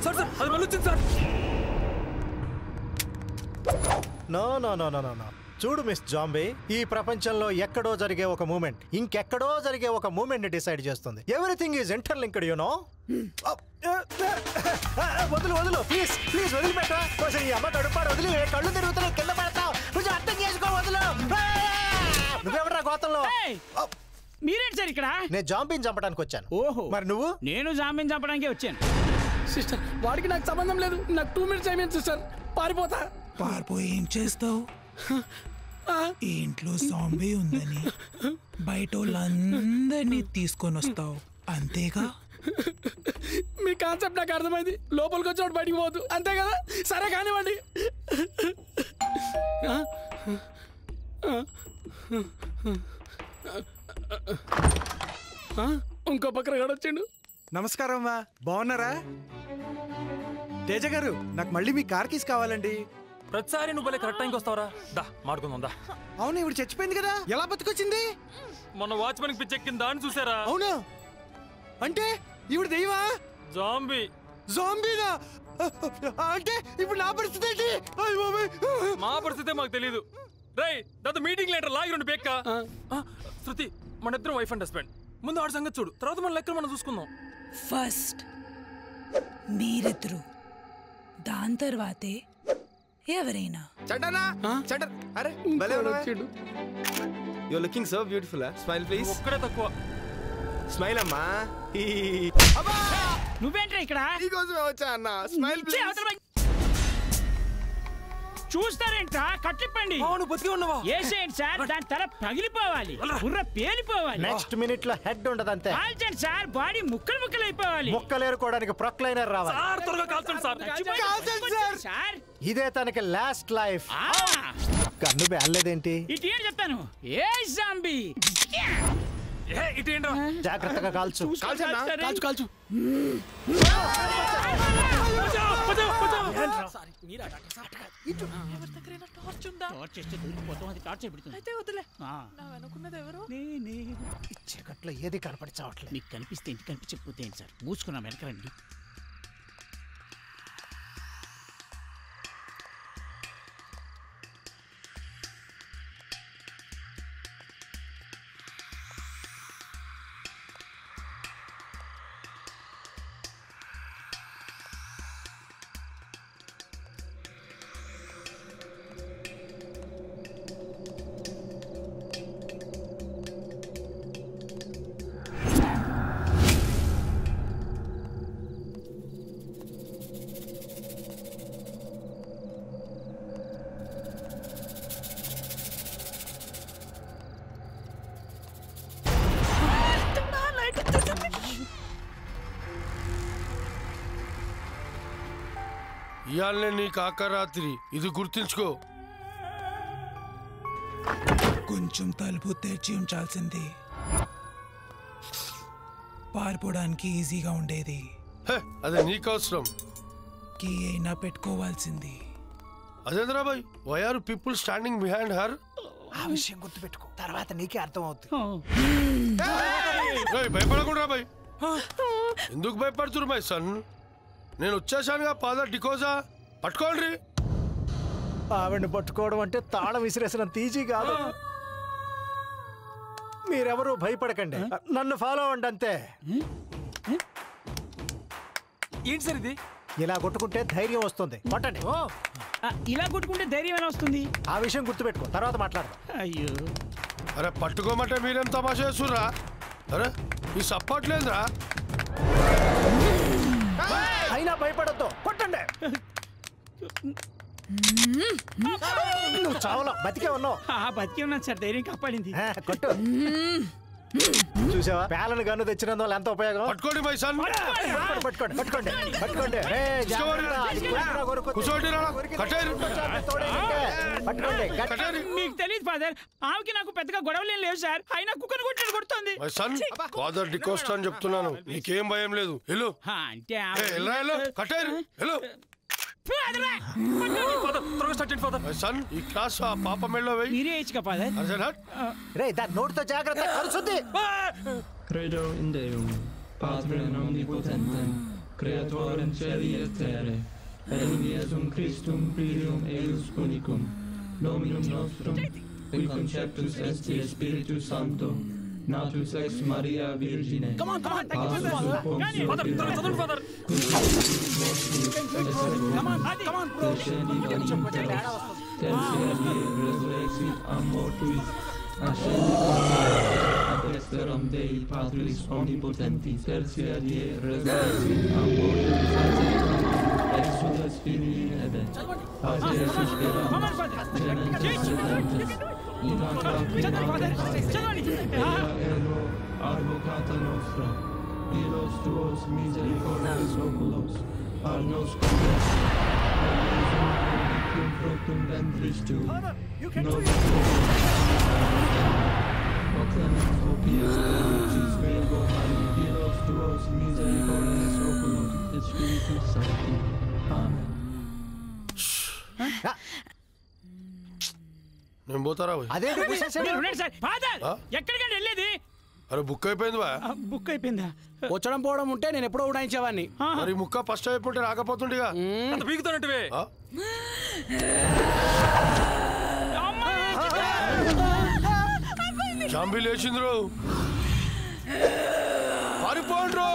Sir sir అది మళ్ళీ వచ్చింది sir. No no no no no. చూడు మిస్ జాంబీ, ఈ ప్రపంచంలో ఎక్కడో జరిగే ఒక మూమెంట్ ఇంకెక్కడో జరిగే ఒక మూమెంట్ ని డిసైడ్ చేస్తుంది. Everything is interlinked you know. వదులు వదులు ప్లీజ్ ప్లీజ్ వదిలిపెట్ట. కొంచెం ఈ అమ్మ గడుపాడు వదిలి, కళ్ళు తిరుగుతున్నాయి కింద పడతావు, కొంచెం అర్థం చేసుకో. వదులు. నువ్వెవరా గోతంలో? మీరేంటి సార్ ఇక్కడ? నేను జాంబీని చంపడానికి వచ్చాను. ఓహో, మరి నువ్వు? నేను జాంబీని చంపడానికి వచ్చాను. సిస్టర్ వాడికి నాకు సంబంధం లేదు, నాకు 2 minutes అయిపోయింది సిస్టర్, పారిపోతా. పారిపోయి ఏం చేస్తావు? ఈ ఇంట్లో జాంబీ ఉందని బయట వాళ్ళందరినీ తీసుకొని వస్తావు అంతేగా? మీ కాన్సెప్ట్ నాకు అర్థమైంది. లోపలికి వచ్చి బయటికి పోవద్దు అంతే కదా? సరే కానివ్వండి. ఇంకో పక్కన వచ్చిండు. నమస్కారం అమ్మా, బాగున్నారా? తేజ గారు, నాకు మళ్ళీ మీ కార్ కీస్ కావాలండి. ప్రతిసారి నువ్వు భలే కరెక్ట్ టైంకి వస్తావరా. దా మాడుకుందాం దా. అవును, ఇప్పుడు చచ్చిపోయింది కదా, ఎలా బతికొచ్చింది? మొన్న వాచ్మెన్ పిచ్చెక్కింది దాన్ని చూసారా? అవును, అంటే ఇప్పుడు దెయ్యమా? జాంబీ. జాంబీనా? అంటే ఇప్పుడు నా పరిస్థితి ఏంటి? మా పరిస్థితే మాకు తెలీదు. రై దాంతో మీటింగ్ లెటర్ లాగి రెండు బేక్క. శృతి, మన ఇద్దరం వైఫ్ అండ్ హస్బెండ్. ముందు ఆడ సంగతి చూడు, తర్వాత మన లెక్కలు మనం చూసుకుందాం. ఫస్ట్ మీరిద్దరు, దాని తర్వాతే ఎవరైనా. అరే భలే ఉన్నాడు. You are looking so beautiful. Smile please. ఒక్కడే తక్కువ. స్మైల్ అమ్మా. నువ్వేంట్రా ఇక్కడ? నీకోసమే వచ్చా అన్న. Smile please. చూస్తారేంట్రా? కట్టిప్పండి. నువ్వు బతికే ఉన్నావా? ఏసేయండి సార్, దాని తల పగిలిపోవాలి, బుర్ర పేలిపోవాలి. నెక్స్ట్ మినిట్ లో హెడ్ ఉండదు అంతే. కాల్చండి సార్, బాడీ ముక్కలు ముక్కలు అయిపోవాలి. ముక్కలు ఏరుకోవడానికి ప్రొక్లైనర్ రావాలి. సార్ త్వరగా కాల్చండి సార్. ఇదే తనకి లాస్ట్ లైఫ్. కన్ను బేలేదేంటి? ఇటు ఏం చెప్తాను. ఏ జాంబీ ఇటేంట్రా? జాగ్రత్తగా కాల్చు. కాల్చు. చీకట్లో ఏది కనపడిచావట్లేదు. మీకు కనిపిస్తే ఇంటి కనిపించకపోతే ఏంటి సార్? మూసుకున్నాం వెనకరండి. ఇయాలనే నీకు ఆఖరాత్రి, ఇది గుర్తుంచుకో. కొంచెం తలుపు తెరిచి ఉంచాల్సింది, పారిపోవడానికి ఈజీగా ఉండేది. అదే నీకు అవసరం. కీ అయినా పెట్టుకోవాల్సింది. అదేంద్రా boy, why are people standing behind her? ఆ విషయం గుర్తుపెట్టుకో, తర్వాత నీకే అర్థం అవుతుంది. భయపడకుండా బాయ్. ఎందుకు భయపడుతున్నారు బాయ్ సన్? నేను వచ్చేసానుగా, ఫాదర్ డికోజా. పట్టుకోండి. ఆవిడ్ని పట్టుకోవడం అంటే తాళం విసిరేసినంత ఈజీ కాదు. మీరెవరూ భయపడకండి, నన్ను ఫాలో అవ్వండి అంతే. ఏంటి సార్ ఇది? ఇలా కొట్టుకుంటే ధైర్యం వస్తుంది. కొట్టండి. ఇలా కొట్టుకుంటే ధైర్యం వస్తుంది. ఆ విషయం గుర్తుపెట్టుకో, తర్వాత మాట్లాడదాం. అయ్యో, అరే పట్టుకోమంటే మీరేం తమాషా చేస్తుర్రా? అరే ఈ సపోర్ట్ లేదురా. అయినా భయపడద్దు, కొట్టండి. నువ్వు చావలో బతికే ఉన్నావు. బతికే ఉన్నాను సార్, ధైర్యం కాపాడింది. కొట్టు. చూసావా, పేలను గన్ను తెచ్చినందువల్ల ఎంత ఉపయోగం. పట్టుకోండి బై సన్. పట్టుకోండి పట్టుకోండి పట్టుకోండి. మీకు తెలియదు ఫాదర్, ఆమెకి నాకు పెద్దగా గొడవలేం లేవు సార్, అయినా కుక్కను కొట్టి కొడుతుంది. ఫాదర్ డికోస్ట్ అని చెప్తున్నాను, నీకేం భయం లేదు. వెళ్ళు. అంటే ఈ క్లాస్ ఆ పాప మెళ్ళో వెయ్యి. మీరే ఇచ్చుక ఫాదర్. రే దాని నోటితో జాగ్రత్త, కలుసుద్ది. Credo in Deum, Patrem omnipotentem, Creatorem celi et terre, et universum Christum primium eius unicum, Dominum nostrum, qui conceptus est Spiritus Sancto, natus ex Maria Virgine. Come on, Father, చదవండి father. come on, bro. Tertiae resurrexit a mortuis, ascendit ad exterum Dei Patris omnipotentis. Tertiae resurrexit a mortuis, exudas Filii in ebe. Pater suspera, genes sedentis, in ergo advocata nostra, ilos tuos misericordias oculos, al nos conversi, cum fructum ventris tu, nos o clemens opius Deicis Virgo Maria, ilos tuos misericordias oculos, et Spiritus Sancti. Amen. నేను పోతారా పోయి? అదేంటి మూసేశాడు? మీరు ఉండండి sir. Father ఆ? ఎక్కడికండి వెళ్ళేది? అరే book అయిపోయింది బా. బుక్ అయిపోయిందా? వచ్చడం పోవడం ఉంటే నేను ఎప్పుడో ఉడాయించేవాడిని. మరి ముక్క ఫస్ట్ అయిపోతే రాకపోతుండేగా. అంత పీకుతానంటివే. ఆ? జాంబీ లేచిండ్రు, పారిపోండ్రు.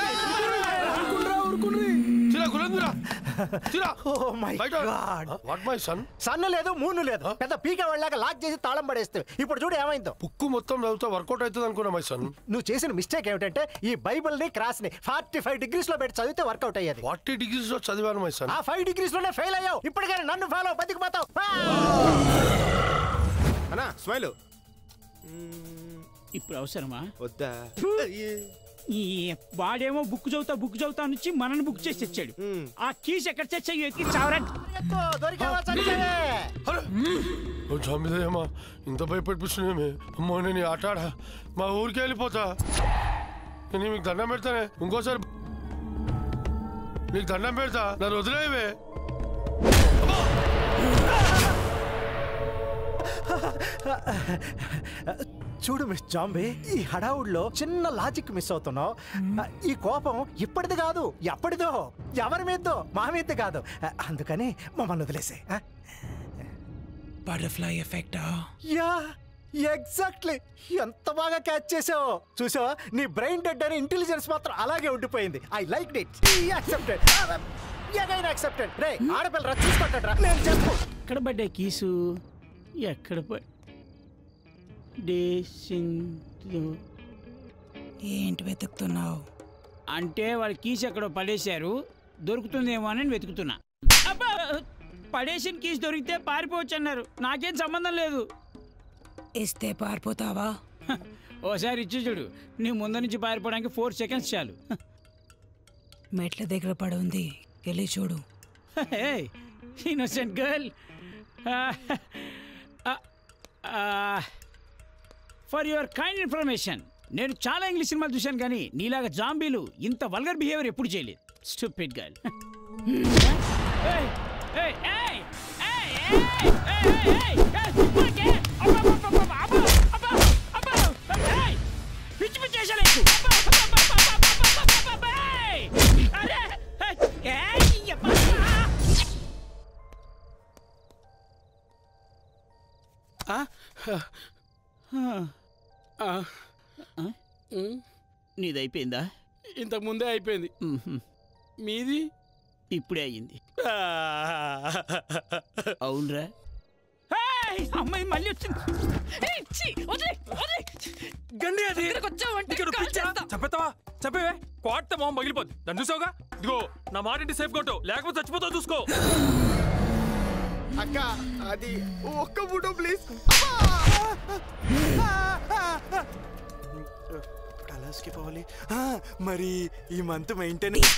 తిరా గురందిరా, తిరా. Oh my బయట. God. What my son? Sun లేదు మూను లేదు, పెద్ద పీక వాళ్ళగా లాక్ చేసి తాళం పడేస్తే ఇప్పుడు చూడు ఏమైందో. బుక్ మొత్తం చదివితే వర్కౌట్ అవుతుంది అనుకున్నా మై సన్. నువ్వు చేసిన మిస్టేక్ ఏమిటంటే ఈ బైబిల్ ని క్రాస్ ని 45 degrees లో పెట్టి చదివితే వర్కౌట్ అయ్యేది. 40 degrees లో చదివాను మై సన్. ఆ 5 degrees లోనే ఫెయిల్ అయ్యావు. ఇప్పటికైనా నన్ను ఫాలో బతికిపోతావు. అన్నా స్మైల్ ఇప్పుడు అవసరమా? వద్దా? ఈ వాడేమో బుక్ చదువుతా నుంచి మనల్ని బుక్ చేసి తెచ్చాడు. ఆ కీస్ ఎక్కడ తెచ్చాయి? ఎక్కి చావరా. దొరికావా చచ్చావే? జాంబీదయ్యమ్మా, ఇంత భయపెట్టిస్తున్నామే. అమ్మో నేను ఆట ఆడా, మా ఊరికి వెళ్ళిపోతా. నేను మీకు దండం పెడతానే, ఇంకోసారి నీకు దండం పెడతా, నన్ను వదిలేవే. చూడు మిస్ జాంబీ, ఈ హడావుడ్లో చిన్న లాజిక్ మిస్ అవుతున్నావు. ఈ కోపం ఇప్పటిది కాదు, ఎప్పటిదో, ఎవరి మీదో, మా మీద కాదు. అందుకని మమ్మల్ని వదిలేసే. బటర్ఫ్లై ఎఫెక్టా? Yeah exactly. ఎంత బాగా క్యాచ్ చేసావు. చూసావా, నీ బ్రెయిన్ డెడ్ అని ఇంటెలిజెన్స్ మాత్రం అలాగే ఉండిపోయింది. I like it. Accepted, again accepted. రే ఆడపిల్లరా, చూసుకుంటాడ్రా. నేను చెప్పు. ఎక్కడ పడ్డాయి కీసు? ఎక్కడ ఏంటి వెతుకుతున్నావు? అంటే వాళ్ళ కీస్ ఎక్కడో పడేశారు, దొరుకుతుందేమో అని వెతుకుతున్నా. అబ్బా, పడేసిన కీస్ దొరికితే పారిపోవచ్చు అన్నారు. నాకేం సంబంధం లేదు. ఇస్తే పారిపోతావా? ఓసారి ఇచ్చి చూడు. నీ ముందు నుంచి పారిపోవడానికి 4 seconds చాలు. మెట్ల దగ్గర పడి ఉంది, వెళ్ళి చూడు. Innocent girl. For your kind information, నేను చాలా ఇంగ్లీష్ సినిమాలు చూశాను, కానీ నీలాగా జాంబీలు ఇంత వల్గర్ బిహేవియర్ ఎప్పుడు చేయలేదు. Stupid girl. పిచ్చి పిచ్చి వేషాలు ఎక్కువ. నీదైపోయిందా? ఇంతకు ముందే అయిపోయింది. మీది ఇప్పుడే అయ్యింది. అవునరా? అమ్మాయి మళ్ళీ వచ్చింది. గండి అది చెప్పేస్తావా? చెప్పేవే, కోట మొహం పగిలిపోద్ది. దాన్ని చూసావుగా? ఇదిగో నా మాట ఇంటి సేఫ్ కొట్టు, లేకపోతే చచ్చిపోతావు చూసుకో. అక్క అది ఒక్క ఫోటో ప్లీజ్. అలాస్కి పోవాలి మరి. ఈ మంత్ మెయింటెనెన్స్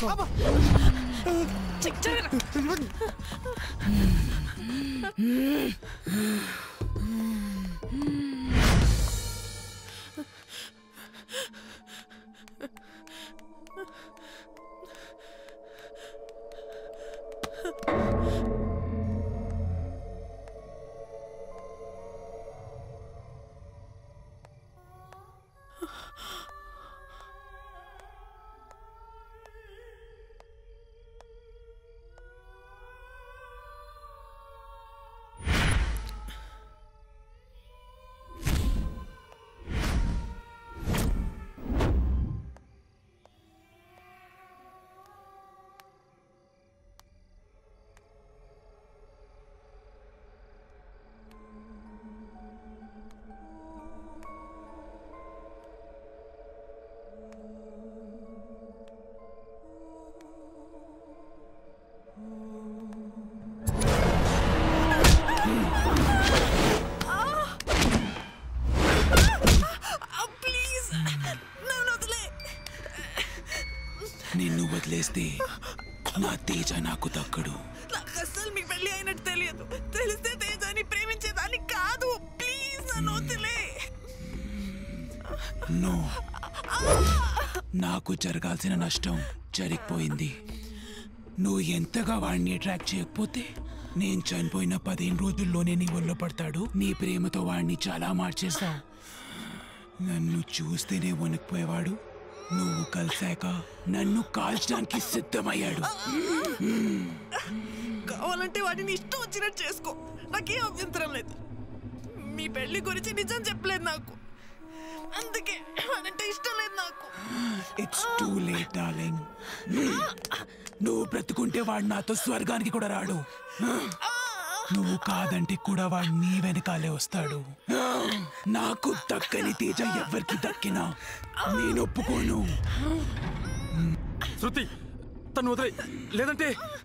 వదిలేస్తే నా తేజ నాకు దక్కడు. నాకు అస్సలు మీకు పెళ్లి అయినట్టు తెలియదు. తెలిస్తే తేజాని ప్రేమించేదాన్ని కాదు. ప్లీజ్ నన్ను వదిలే. నో, నాకు జరగాల్సిన నష్టం జరిగిపోయింది. నువ్వు ఎంతగా వాడిని అట్రాక్ట్ చేయకపోతే నేను చనిపోయిన 15 రోజుల్లోనే నీ ఒళ్ళో పడతాడు. నీ ప్రేమతో వాడిని చాలా మార్చేస్తావు. నన్ను చూస్తేనే వణికిపోయేవాడు. నువ్వు కలిసాక నన్ను కాల్చడానికి సిద్ధమయ్యాడు. కావాలంటే వాడిని ఇష్టం వచ్చినట్టు చేసుకో, నాకేం అభ్యంతరం లేదు. మీ పెళ్లి గురించి నిజం చెప్పలేదు నాకు, అందుకే వాడంటే ఇష్టం లేదు నాకు. It's too late darling. నువ్వు బ్రతుకుంటే వాడు నాతో స్వర్గానికి కూడా రాడు. నువ్వు కాదంటే కూడా వాడు నీ వెనకాలే వస్తాడు. నాకు దక్కని తేజ ఎవరికి దక్కినా నేను ఒప్పుకోను. శృతి, తను వదిలే, లేదంటే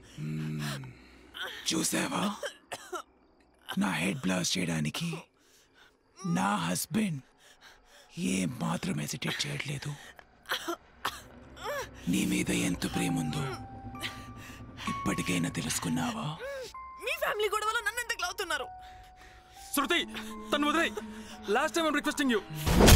చూసావా, నా హెడ్ బ్లాస్ట్ చేయడానికి నా హస్బెండ్ ఏం మాత్రం హెసిటేట్ చేయట్లేదు. నీ మీద ఎంత ప్రేమ ఉందో ఇప్పటికైనా తెలుసుకున్నావా? మీ ఫ్యామిలీ గొడవలో నన్ను ఎంత గ్లౌతున్నారు. శృతి, తను వదిలే. Last time I'm requesting you.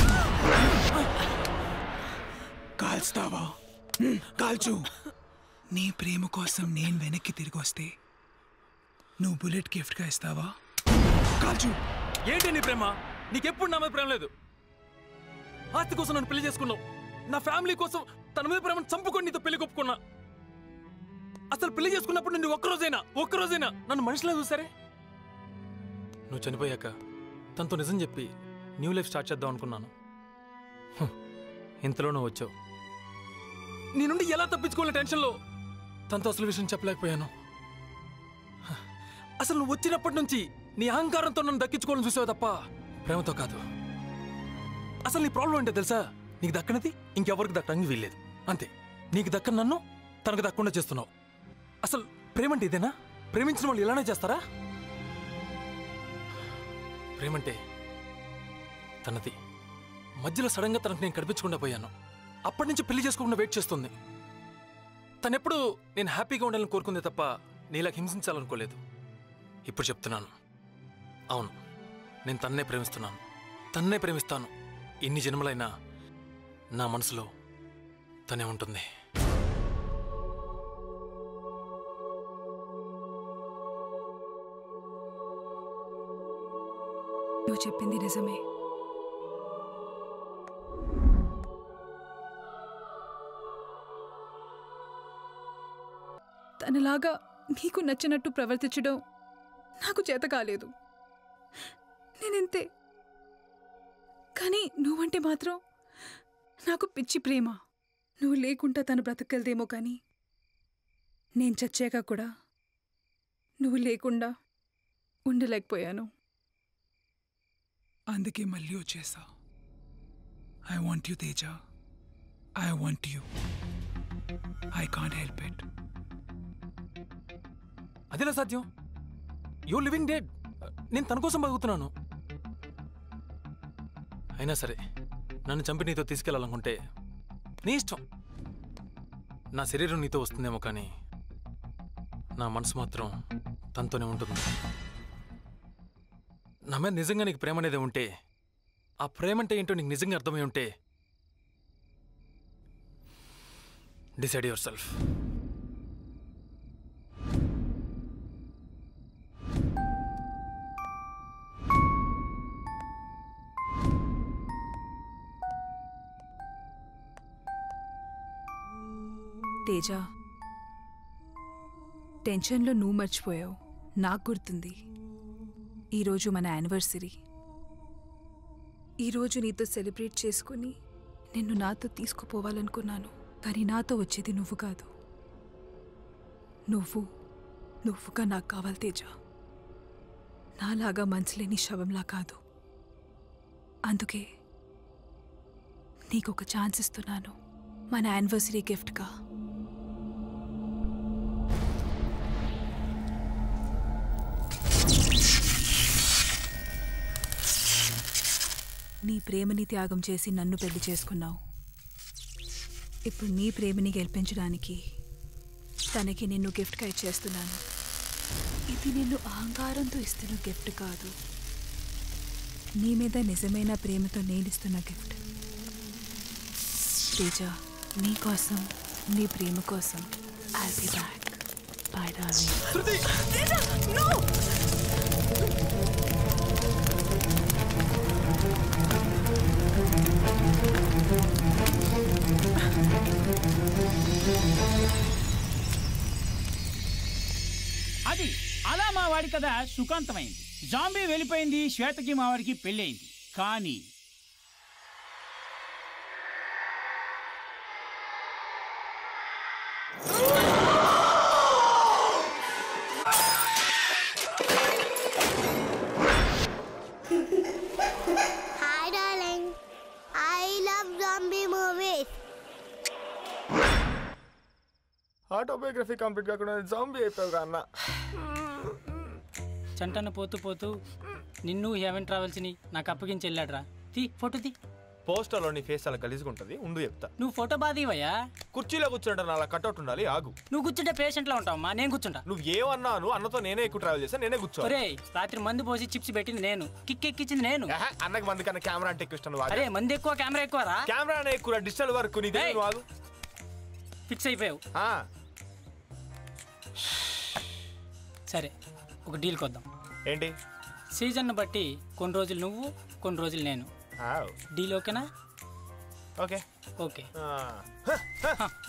కాల్స్తావా? కాల్చు. నీ ప్రేమ కోసం నేను వెనక్కి తిరిగి వస్తే నువ్వు బుల్లెట్ గిఫ్ట్గా ఇస్తావా? కాల్చు. ఏంటి నీ ప్రేమ? నీకెప్పుడు నా మీద ప్రేమ లేదు. ఆస్తి కోసం నన్ను పెళ్లి చేసుకున్నావు. నా ఫ్యామిలీ కోసం తన మీద ప్రేమను చంపుకొని నీతో పెళ్లి కొప్పుకున్నా. అసలు పెళ్లి చేసుకున్నప్పుడు నువ్వు ఒక్కరోజైనా నన్ను మనిషిలా చూసారే? నువ్వు చనిపోయాక తనతో నిజం చెప్పి న్యూ లైఫ్ స్టార్ట్ చేద్దాం అనుకున్నాను. ఇంతలో నువ్వు వచ్చావు. నీ నుండి ఎలా తప్పించుకోవాలని టెన్షన్లో తనతో అసలు విషయం చెప్పలేకపోయాను. అసలు నువ్వు వచ్చినప్పటి నుంచి నీ అహంకారంతో నన్ను దక్కించుకోవాలని చూసావు తప్ప ప్రేమతో కాదు. అసలు నీ ప్రాబ్లం ఏంటో తెలుసా? నీకు దక్కనిది ఇంకెవరికి దక్కడానికి వీల్లేదు, అంతే. నీకు దక్కని నన్ను తనకు దక్కకుండా చేస్తున్నావు. అసలు ప్రేమంటే ఇదేనా? ప్రేమించిన వాళ్ళు ఇలానే చేస్తారా? ప్రేమంటే తనది. మధ్యలో సడన్గా తనకు నేను కనిపించకుండా పోయాను. అప్పటి నుంచి పెళ్లి చేసుకోకుండా వెయిట్ చేస్తుంది. తనెప్పుడు నేను హ్యాపీగా ఉండాలని కోరుకుందే తప్ప నీలా హింసించాలనుకోలేదు. ఇప్పుడు చెప్తున్నాను, అవును, నేను తన్నే ప్రేమిస్తున్నాను, తన్నే ప్రేమిస్తాను. ఎన్ని జన్మలైనా నా మనసులో తనే ఉంటుంది. నువ్వు చెప్పింది నిజమే. తనలాగా నీకు నచ్చినట్టు ప్రవర్తించడం నాకు చేత కాలేదు. నేనంతే. కానీ నువ్వంటే మాత్రం నాకు పిచ్చి ప్రేమ. నువ్వు లేకుండా తను బ్రతకగలదేమో, కానీ నేను చచ్చాక కూడా నువ్వు లేకుండా ఉండలేకపోయాను. అందుకే మళ్ళీ వచ్చేసా. I want you Teja, I want you. I can't help it. అదేలా సాధ్యం? You living dead. నేను తన కోసం బతుకుతున్నాను. అయినా సరే నన్ను చంపి నీతో తీసుకెళ్ళాలనుకుంటే నీ ఇష్టం. నా శరీరం నీతో వస్తుందేమో, కానీ నా మనసు మాత్రం తనతోనే ఉంటుంది. నా మీద నిజంగా నీకు ప్రేమ అనేది ఉంటే, ఆ ప్రేమ అంటే ఏంటో నీకు నిజంగా అర్థమై ఉంటే, డిసైడ్ యువర్ సెల్ఫ్. తేజ, టెన్షన్లో నువ్వు మర్చిపోయావు. నాకు గుర్తుంది. ఈరోజు మన యానివర్సరీ. ఈరోజు నీతో సెలబ్రేట్ చేసుకుని నిన్ను నాతో తీసుకుపోవాలనుకున్నాను. కానీ నాతో వచ్చేది నువ్వు కాదు. నువ్వుగా నాకు కావాలి తేజ. నాలాగా మనసులేని శవంలా కాదు. అందుకే నీకు ఒక ఛాన్స్ ఇస్తున్నాను, మన యానివర్సరీ గిఫ్ట్గా. నీ ప్రేమని త్యాగం చేసి నన్ను పెళ్లి చేసుకున్నావు. ఇప్పుడు నీ ప్రేమని గెలిపించడానికి తనకి నిన్ను గిఫ్ట్గా ఇచ్చేస్తున్నాను. ఇది నిన్ను అహంకారంతో ఇస్తున్న గిఫ్ట్ కాదు, నీ మీద నిజమైన ప్రేమతో నేను ఇస్తున్న గిఫ్ట్. తేజ, నీ కోసం, నీ ప్రేమ కోసం I'll be back. Bye, darling. Teja, no! అది అలా మా వాడి కథ సుఖాంతమైంది. జాంబీ వెళ్ళిపోయింది, శ్వేతకి మా వాడికి పెళ్ళయింది. కానీ Hi, darling. I love zombie movies. Autobiography complete కాకుండా జాంబీ అయిపోయావు అన్న. చంటను పోతూ పోతూ నిన్ను హెవెన్ ట్రావెల్స్ని నాకు అప్పగించి వెళ్ళాడ్రా. తీ ఫోటో తీ. పోస్టర్లో నీ ఫేస్ అలా గలీజ్గా ఉంటుంది, ఉండు చెప్తా. నువ్వు ఫోటో బాదీవయ్యా. కుర్చీలో కూర్చుంటా అలా కట్అవుట్ ఉండాలి, ఆగు. నువ్వు కూర్చుంటే పేషెంట్లా ఉంటావమ్మా, నేను కూర్చుంటా. నువ్వు ఏమన్నాను అన్నతో నేనే ఎక్కువ ట్రావెల్ చేస్తా, నేనే కూర్చో. అరే రాత్రి మందు పోసి చిప్స్ పెట్టింది నేను, కిక్ ఎక్కించింది నేను. అన్నకి మంది కన్నా కెమెరా అంటే ఎక్కువ ఇష్టం. అరే మంది ఎక్కువ కెమెరా ఎక్కువరా? కెమెరా ఎక్కువ, డిజిటల్ వర్క్ నీదే. నువ్వు ఆగు. ఫిక్స్ అయిపోయావు. సరే ఒక డీల్కి వద్దాం. ఏంటి? సీజన్ బట్టి కొన్ని రోజులు నువ్వు, కొన్ని రోజులు నేను. డీల్ ఓకేనా? Okay okay.